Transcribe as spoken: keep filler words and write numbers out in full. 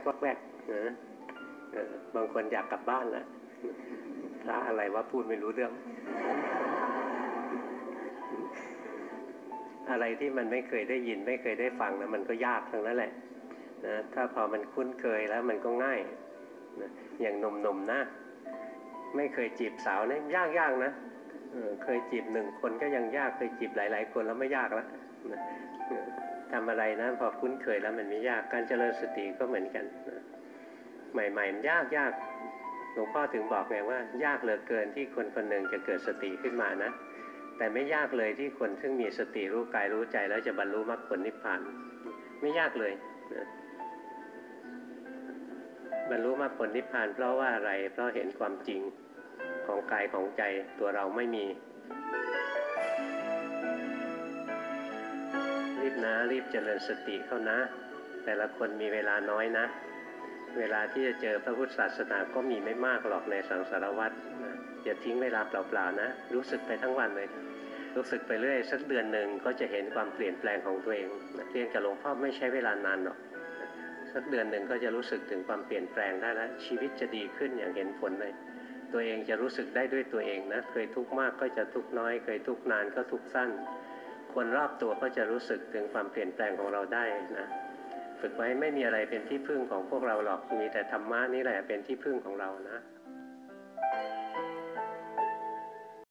วอกแวกนะบางคนอยากกลับบ้านแล้วพระอะไรว่าพูดไม่รู้เรื่องอะไรที่มันไม่เคยได้ยินไม่เคยได้ฟังนะมันก็ยากทั้งนั้นแหละนะถ้าพอมันคุ้นเคยแล้วมันก็ง่ายนะอย่างหนุ่มๆนะไม่เคยจีบสาวนะยากๆนะเออเคยจีบหนึ่งคนก็ยังยากเคยจีบหลายๆคนแล้วไม่ยากแล้วนะทำอะไรนะพอคุ้นเคยแล้วมันไม่ยากการเจริญสติก็เหมือนกันนะใหม่ๆมันยากยากหลวงพ่อถึงบอกไงว่ายากเหลือเกินที่คนคนหนึ่งจะเกิดสติขึ้นมานะแต่ไม่ยากเลยที่คนซึ่งมีสติรู้กายรู้ใจแล้วจะบรรลุมรรคผลนิพพานไม่ยากเลยนะบรรลุมรรคผลนิพพานเพราะว่าอะไรเพราะเห็นความจริงของกายของใจตัวเราไม่มีรีบนะรีบเจริญสติเข้านะแต่ละคนมีเวลาน้อยนะเวลาที่จะเจอพระพุทธศาสนาก็มีไม่มากหรอกในสังสารวัฏนะอย่าทิ้งเวลาเปล่าๆนะรู้สึกไปทั้งวันเลยรู้สึกไปเรื่อยสักเดือนหนึ่งก็จะเห็นความเปลี่ยนแปลงของตัวเองเรียนกับหลวงพ่อไม่ใช้เวลานานหรอกสักเดือนหนึ่งก็จะรู้สึกถึงความเปลี่ยนแปลงได้แล้วชีวิตจะดีขึ้นอย่างเห็นผลเลยตัวเองจะรู้สึกได้ด้วยตัวเองนะเคยทุกข์มากก็จะทุกข์น้อยเคยทุกข์นานก็ทุกข์สั้นคนรอบตัวก็จะรู้สึกถึงความเปลี่ยนแปลงของเราได้นะฝึกไว้ไม่มีอะไรเป็นที่พึ่งของพวกเราหรอกมีแต่ธรรมะนี่แหละเป็นที่พึ่งของเรานะ